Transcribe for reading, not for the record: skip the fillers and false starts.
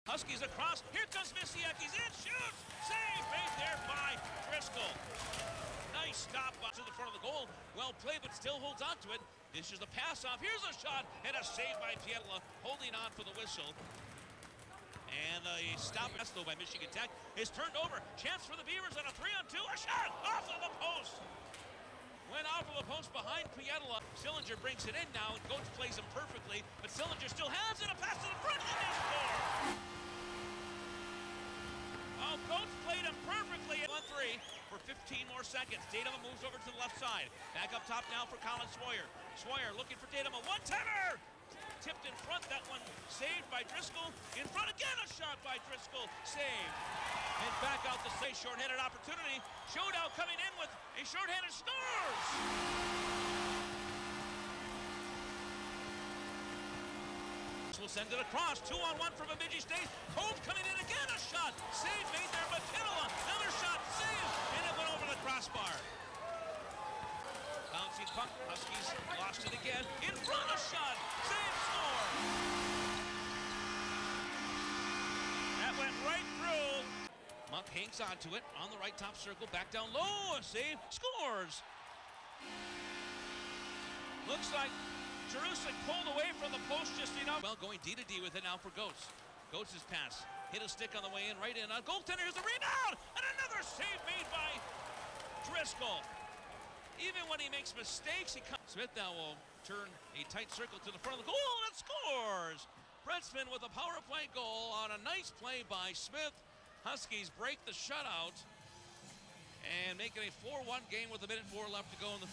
Huskies across. Here comes Misiecki's in. Shoots. Save made there by Driscoll. Nice stop to the front of the goal. Well played, but still holds on to it. Dishes the pass off. Here's a shot and a save by Pietla, holding on for the whistle. And a stop though by Michigan Tech is turned over. Chance for the Beavers on a 3-on-2. A shot off of the post. Went off of the post behind Pietla. Sillinger brings it in now, and Goetz plays him perfectly, but Sillinger still has it. A pass to the front, and they score! Oh, Goetz played him perfectly. 1-3 for 15 more seconds. Datema moves over to the left side. Back up top now for Colin Swoyer. Swoyer looking for Datema. One-timer! Tipped in front, that one saved by Driscoll. In front again, a shot by Driscoll, saved. And back out the say, short-handed opportunity. Showdown coming in with a short-handed scores! Will send it across, 2-on-1 from Bemidji State. Cove coming in again, a shot. Save made there by Pietla. Another shot, save, and it went over the crossbar. Bouncing puck, Huskies lost it again. In front, a shot, save, score. That went right through. Monk hangs onto it, on the right top circle, back down low, a save, scores. Looks like Jerusik pulled away from the post just enough. Well, going D to D with it now for Goetz. Goetz's pass hit a stick on the way in, right in. Goaltender, here's a rebound, and another save made by Driscoll. Even when he makes mistakes, he comes. Smith now will turn a tight circle to the front of the goal, and it scores. Broetzman with a power play goal on a nice play by Smith. Huskies break the shutout and make it a 4-1 game with a minute 4 left to go in the